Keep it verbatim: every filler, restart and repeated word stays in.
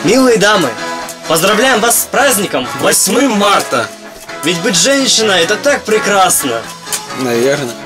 Милые дамы, поздравляем вас с праздником восьмым марта! Ведь быть женщиной — это так прекрасно! Наверное.